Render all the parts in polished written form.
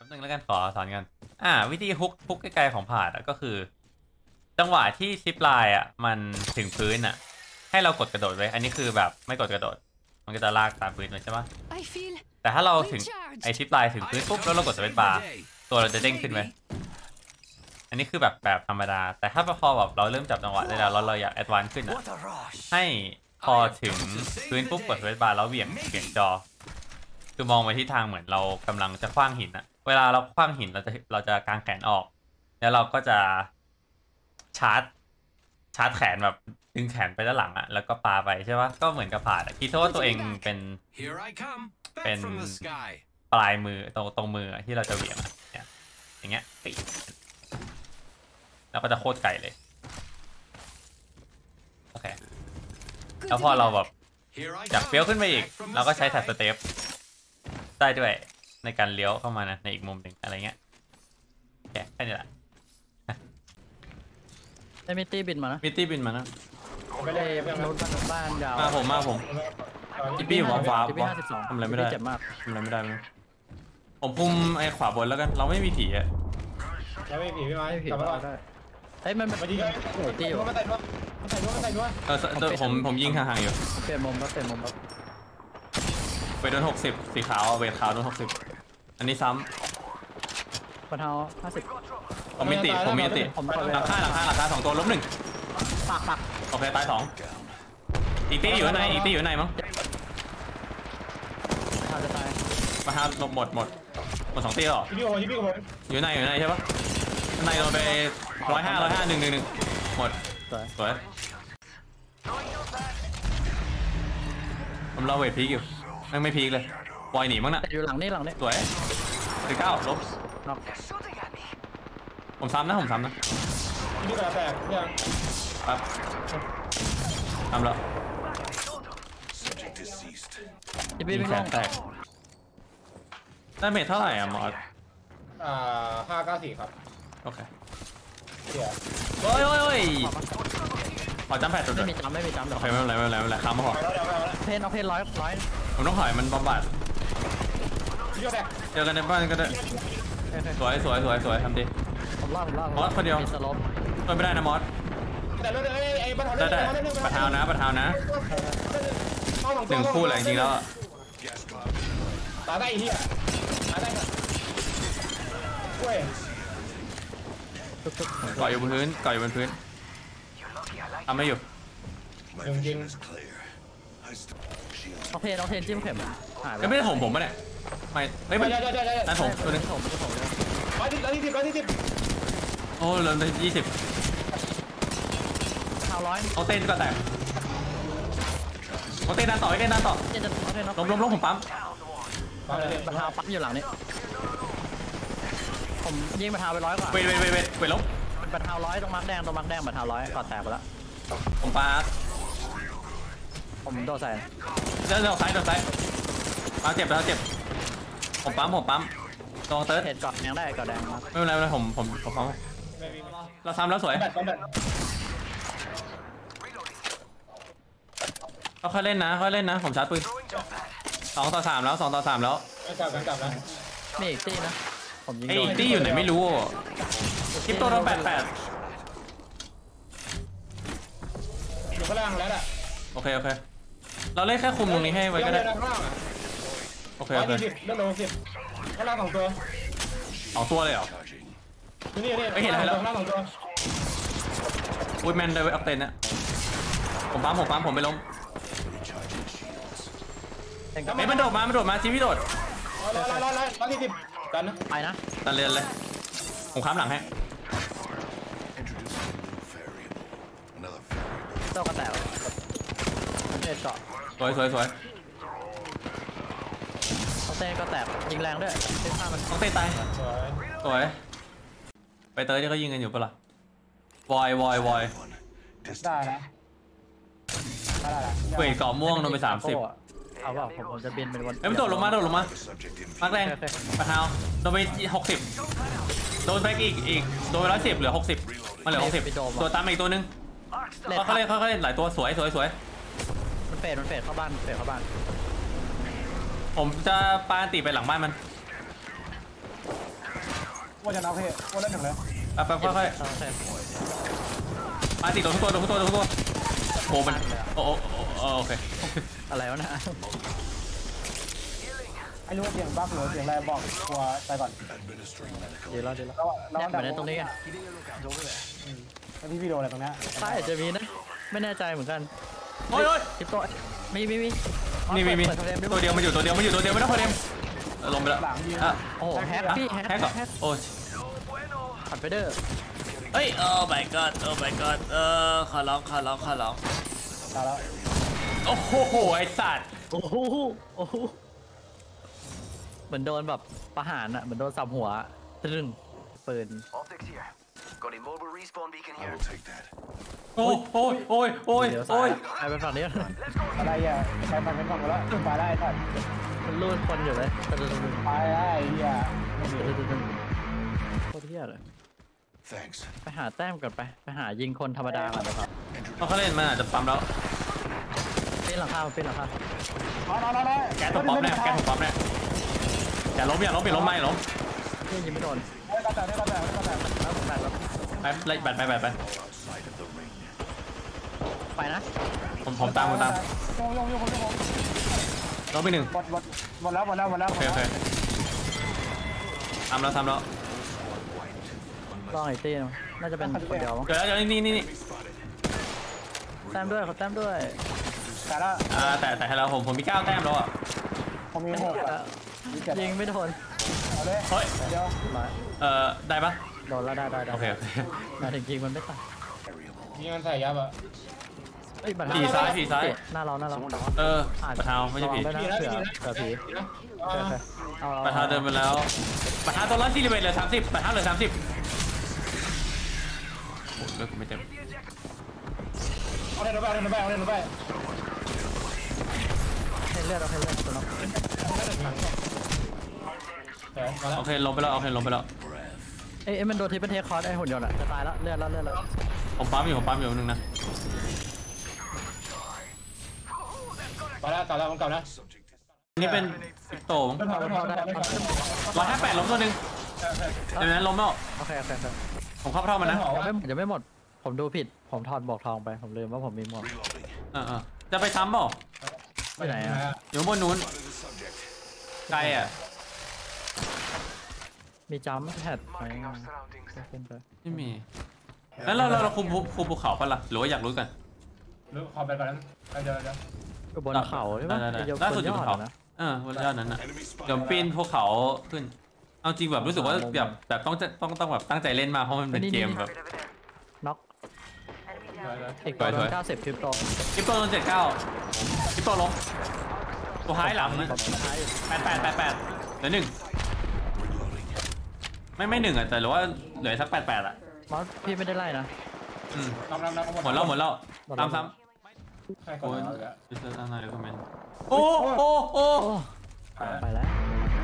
ป๊บนึงแล้วกันขอสอนกันวิธีฮุกไกลๆของผาดก็คือจังหวะที่ซิปไลน์มันถึงพื้นให้เรากดกระโดดไว้อันนี้คือแบบไม่กดกระโดดมันก็จะลากตามพื้นไปใช่ปะแต่ถ้าเราถึงไอซิปไลน์ถึงพื้นปุ๊บแล้วเรากดสเปซบาร์ตัวเราจะเด้งขึ้นไว้อันนี้คือแบบธรรมดาแต่ถ้าพอแบบเราเริ่มจับจังหวะได้แล้วเราอยากแอดวานซ์ขึ้นให้พอถึงพื้นปุ๊บกดสเปซบาร์แล้วเบี่ยงจอคือมองไปที่ทางเหมือนเรากำลังจะขว้างหินเวลาเราขว้างหินเราจะกางแขนออกแล้วเราก็จะชาร์จแขนแบบดึงแขนไปด้านหลังแล้วก็ปาไปใช่ปะก็เหมือนกับผ่าคิดว่าตัวเองเป็นปลายมือตรงมือที่เราจะเหวี่ยงเนี่ยอย่างเงี้ยติแล้วก็จะโคตรไกลเลยโอเคแล้วพอเราแบบอยากเฟี้ยวขึ้นไปอีกเราก็ใช้แท็บสเตปได้ด้วยในการเลี้ยวเข้ามาในอีกมุมหนึ่งอะไรเงี้ยแค่นี้แหละไอ้มิตตี้บินมานะมิตตี้บินมานะไม่ได้รถบ้านยาวมาผมจิปปี้หัวฟ้าทำอะไรไม่ได้เจ็บมากทำอะไรไม่ได้ผมพุ่มไอ้ขวาบนแล้วกันเราไม่มีผีเราไม่ผีพี่ไม้กลับมาได้เฮ้ยมันดีเลยตีอยู่มันใส่ด้วยผมยิงห่างๆอยู่เปลี่ยนมุมแล้วไปโดน60สีขาวเวทขาวโดน60อันนี้ซ้ำปัญหา50 ผมมีติหลังค่า2ตัวล้ม1 ปักโอเคตาย2อีกตีอยู่ในมั้งจะตายมาหาหมด2ตีหรออยู่ในใช่ปะในโดนไป105 111หมดสวยผมรอเวทพีกอยู่ไม่พีกเลยปล่อยหนีมั้งนะอยู่หลังนี่สวย19ลบผมซ้ำนะนี่กระแตกยังครับทำแล้วยิงแขนแตกได้เมทเท่าไหร่มอส 594ครับโอเคโอ้ยขอจำแผดจุดไม่มีจำโอเคไม่เป็นไรค้ำมาพอเพนร้อยผมต้องถอยมันบำบัดเจอกันในบ้านก็ได้สวยทำดีผมรอดมอสคนเดียวช่วยไม่ได้นะมอสได้ประทาวนะ1 คู่แหละจริงๆแล้วตาได้เฮียตาได้กล้วยก่อยอยู่บนพื้นทำไม่อยู่จริงเอาเพนจิ้มเข็มไม่ได้ผมปะเนี่ยไม่นั่นผมตัวนึง 120 โอ้เริ่มได้20เอาเต้นก็แตกเอาเต้นด้านต่อล้มผมปั๊มบัตรเท้าปั๊มอยู่หลังนี้ผมยิงบัตรเท้าไป100กว่าเวทล้มบัตรเท้า100ตรงมาร์กแดงบัตรเท้า100ก็แตกไปแล้วผมปาผมโดนใส่แล้วซ้ายเจ็บผมปั๊มตรงเติร์ดเห็ดกอดแดงได้กอดแดงไม่เป็นไรผมปั๊มเราซ้ำแล้วสวยค่อยเล่นนะผมชาร์จปืน2 ต่อ 3แล้วกลับแล้วมีอีกตีนะผมยิงอีกตีอยู่ไหนไม่รู้คลิปตัวโดน88 อยู่ข้างล่างแล้วโอเคเราเล่นแค่คุมตรงนี้ให้ไว้ก็ได้โอเคเรื่องลง10ข้างล่าง2 ตัวเลยเหรอนี่ไม่เห็นอะไรแล้วข้างล่าง2 ตัวแมนเลยอัพเต็นนะผมปั๊มผมไปล้มมันโดดมาจีพี่โดด 140กันนะไปนะตันเรียนเลยผมค้ำหลังให้เจ้ากระแตเน็ตเกาะสวยต้องเต้ก็แตกยิงแรงด้วยเต้นข้ามันต้องเต้ตายสวยไปเตยที่เขายิงกันอยู่ปะล่ะวอยได้นะเวทเกาะม่วงโดนไป30 เอาเปล่าผมจะบินเป็นวันมันโดดลงมามาแรงประทาวโดนไป60โดนไปอีกโดนไป110เหลือ60มันเหลือ60ตัวตามอีกตัวนึงเขาเล่นหลายตัวสวยมันเฟดเข้าบ้านผมจะปาตีไปหลังบ้านมันว่าจะนับให้ว่าเล่นหนึ่งเลยแป๊บค่อยโอเคๆมาติดตัวทุกตัวโอ้มันโอ้โอเคอะไรวะนะไอ้รู้ว่าเสียงบั๊กหรือเสียงอะไรบอกตัวใจก่อนดีแล้วดีแล้วแล้วเนี่ยเหมือนในตรงนี้ไงแล้วพี่โดนอะไรตรงนี้ใต้อาจจะมีนะไม่แน่ใจเหมือนกันโอ้ยทิปโต้มีมีเปิดเทอมตัวเดียวมันอยู่ตัวเดียวไม่ต้องพอเดมลงไปแล้วหลังยืนอ่ะโอ้โหแฮกพี่แฮกแฮกเหรอแฮกโอ้ขัดไปเด้อเฮ้ยโอ้ my god ขอร้องตายแล้วโอ้โหไอสัตว์โอ้โหโอ้โหเหมือนโดนแบบประหารอะเหมือนโดนสับหัวตึ้งปืน Optics here. Got a mobile respawn beacon here. โอ้ยเดี๋ยวซ้ายไปเป็นฝั่งนี้อะไรอ่ะใครมันเป็นฝั่งแล้วตายได้ท่านมันลูดคนอยู่เลยตึ้งตายได้เฮียโคตรเที่ยเลย Thanks. ไปหาแต้มก่อนไปหายิงคนธรรมดาก่อนนะครับเขาเล่นมันอาจจะปั๊มแล้วปีนหลังคาปีนหลังคาน้อยแกถูกปั๊มแน่อย่าล้มไม่ล้มพี่ยิงไม่โดนได้ก็แต่แล้วผมแบกแล้วไปไปนะผมตามโยล้มไปหนึ่งหมดแล้วโอเคทำแล้วลองไอ้ตีนน่าจะเป็นคนเดียวมั้งเดี๋ยวนี่แต้มด้วยขอแต้มด้วยแต่ละแต่ให้เราผมมี9 แต้มแล้วอ่ะผมมี6อ่ะยิงไม่โดนเอาเลยเฮ้ยเดี๋ยวร้อยได้ปะโดนแล้วได้โอเคมาถึงยิงมันไม่ตายยิงมันใส่ยับอ่ะเอ้ยบัตรผีซ้ายหน้าเราประธานไม่ใช่ผีได้นะเผื่อผีเอาประธานเดินไปแล้วประธานตัวละ41เหลือ30ประธานเหลือ30โอ้เลือดกูไม่เต็มเอาเล่นไปให้เลือดตัวน้องโอเคลงไปแล้วเอ้ยมันโดนทิปเป็นเทคคอร์สไอ้หุ่นยนต์อะจะตายแล้วเลือดแล้วผมปั๊มอยู่นึงนะต่อแล้วมันเก่านะนี่เป็นสิกโตมั้งพอได้ 158ล้มตัวนึงเดี๋ยวนั้นล้มแล้วโอเคผมเข้าเท่ามันนะยังไม่หมดผมดูผิดผมถอดบอกทองไปผมลืมว่าผมมีหมวกจะไปซ้ำเปล่าไปไหนอะอยู่บนนู้นไกลอ่ะมีจัมป์แพดไปขึ้นไปไม่มีแล้วเราคุมภูเขาปะล่ะหรือว่าอยากรู้กันรู้ขอไปก่อนนั้นเดี๋ยวก็บนเขาใช่ไหมล่าสุดอยู่บนเขานะบนยอดนั้นน่ะเดี๋ยวปีนภูเขาขึ้นเอาจริงแบบรู้สึกว่าแบบต้องแบบตั้งใจเล่นมาเพราะมันเป็นเกมแบบน็อกอีกตัว90คริปโตคริปโตโดน79คริปโตล้มตัวท้ายหลังนะ88เหลือ1ไม่1อ่ะแต่หรือว่าเหลือสัก88อ่ะมอสพี่ไม่ได้ไล่นะหมดแล้วตามซ้ำใครก่โอ้อนยเลยดิสเซอร์อะไรก็แมนโอ้ไปแล้ว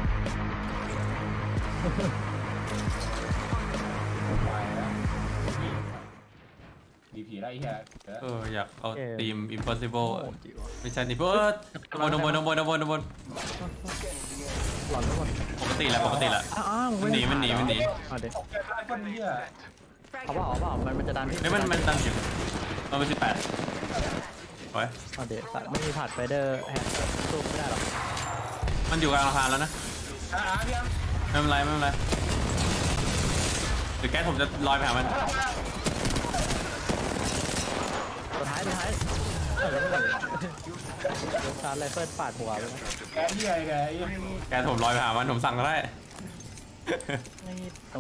ดีผีแล้วไอ้เหี้ยอยากเอาทีม impossible ไม่ใช่นี่เบิร์ดบนหลอนไม่หมดปกติแหละมันหนีเอาเด็กคนเหี้ยเอาเปล่ามันจะดันพี่ไม่มันดันอยู่มันเป็น18โอ้ยเอาเด็กไม่มีผัดไฟเดอร์แฮกสู้ไม่ได้หรอกมันอยู่กลางอาคารแล้วนะพี่ยังไม่เป็นไรหรือแก๊สผมจะลอยไปหามันตัวท้ายชาร์จไรเฟิลปาดหัวไปนะแกเหี้ยแกแก๊สผมลอยไปหามันผมสั่งก็ได้ไม่ตุ่ม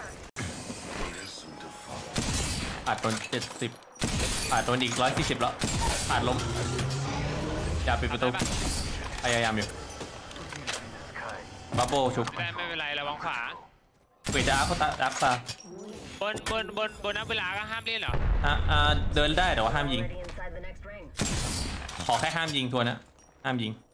ปาดโดน70ปาดโดนอีก140แล้วปาดล้มอย่าปิดประตูพยายามอยู่บับเบิ้ลชุบไม่เป็นไรระวังขวาเวทจะอัพตาบนนับเวลาก็ห้ามเล่นเหรอเดินได้แต่ว่าห้ามยิง Already inside the next ring. ขอแค่ห้ามยิงตัวนะห้ามยิง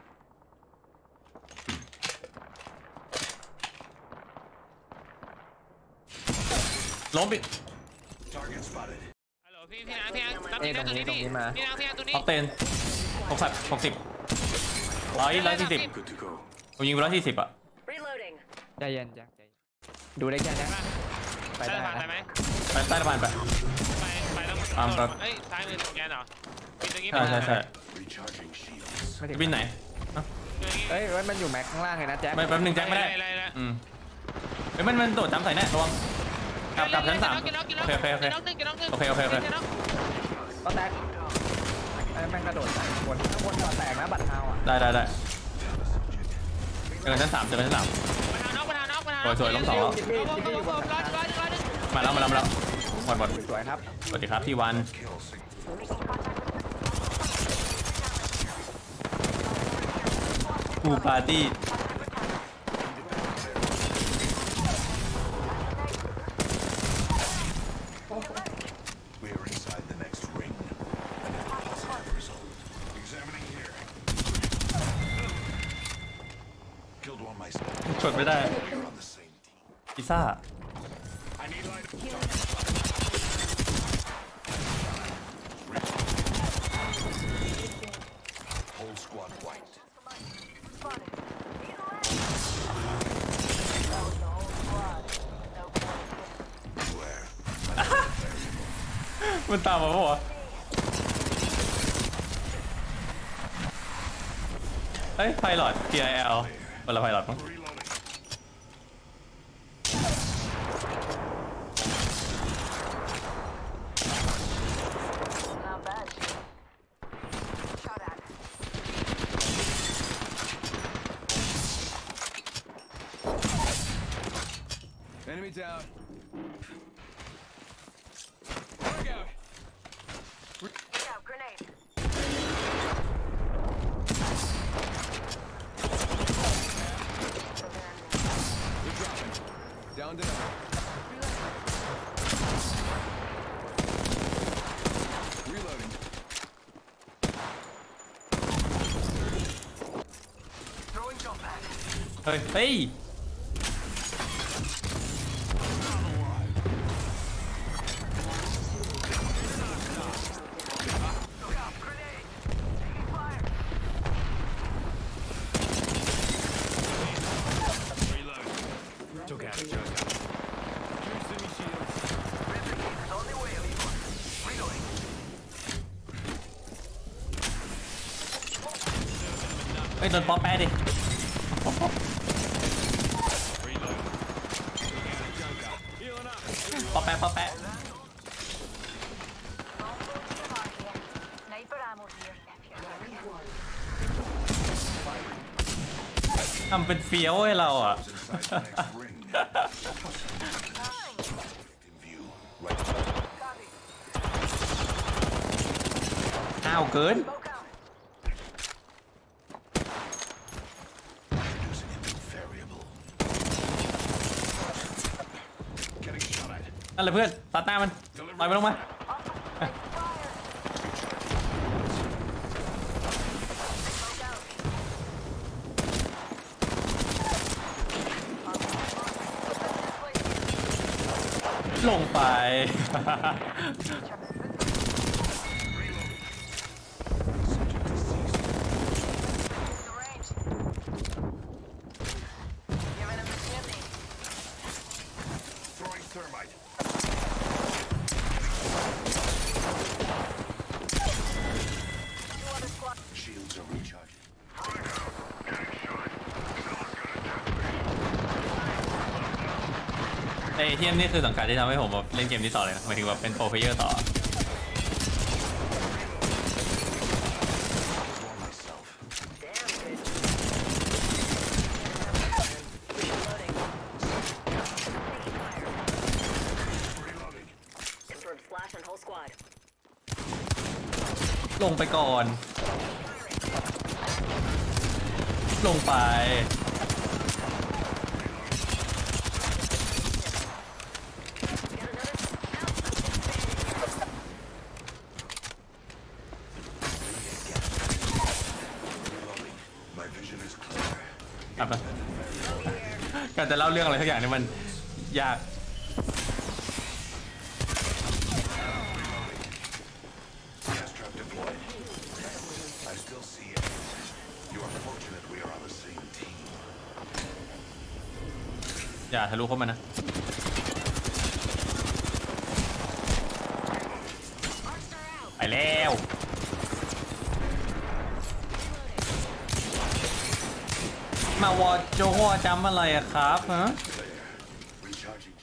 ล้มอีกฮัลโหลพี่นางนับพี่นางตัวนี้พี่นางตัวนี้ออกเตน60 140ผมยิงไป140อ่ะ Reloading. ใจเย็นจังใจดูได้แค่นี้ไปใต้ได้สะพานไปนะไหมไปใต้สะพานไปไปแล้วตามครับเอ้ยซ้ายมือตรงแกนเหรอมีตรงนี้ใช่ใช่ใช่ Recharging shields. ไม่ถึงบินไหนเอ้ยมันอยู่แม็กข้างล่างเลยนะแจ็คไม่แป๊บนึงแจ็คไม่ได้เฮ้ยมันโดดจำใส่แน่ระวังกลับชั้น3โอเคโอเคโอเคโอเคโอเคโอเคก็แตกไอ้แม่งกระโดดใส่ข้างบนก่อนแตกนะบัตรเท้าอ่ะได้เจอกันชั้น3สวยล้ม2แล้วมาแล้วหมดสวยครับสวัสดีครับพี่วันกูปาร์ตี้ We are inside the next ring. Another positive result. Examining here. Killed one myself. กดไม่ได้ We're on the same team. พิซซ่า I need light. Whole squad wiped. Beware. มันตามมาปะวะเฮ้ยไพลอต PIL คนละไพลอตมั้ง Reloading. Not bad. Shot at. Enemy down. Yeah, grenade. Down to reloading. Throwing jump pad. เฮ้ย Took out. Replicators on the way, amigo. Reloading. เฮ้ยโดนป๊อปแปะดิป๊อปแปะ Sniper ammo here. ทำเป็นเฟี้ยวให้เราอ่ะ Inside the next ring. In view. Right. อ้าวเกิน Smoke out. Using a new variable. Getting shot at. นั่นแหละเพื่อนตัดหน้ามันต่อยมันลงมา ลงไป Subject to cease. The range. Giving him the chimney. Throwing thermite. Two other squad. Shields are recharging. ไอ้ที่นี่คือสังกัดที่ทำให้ผมแบบเล่นเกมนี้ต่อเลยนะหมายถึงแบบเป็นโปรเพลเยอร์ต่อ One myself. Damn good. Reloading. Confirmed flash on whole squad. ลงไปก่อน ลงไป Get another. Reloading. My vision is clear. ครับการจะเล่าเรื่องอะไรทุกอย่างนี่มันยาก Gas trap deployed. I still see it. You are fortunate we are on the same team. อย่าทะลุเข้ามานะไปแล้วมาวอโจวอจำอะไรอะครับฮะ Recharging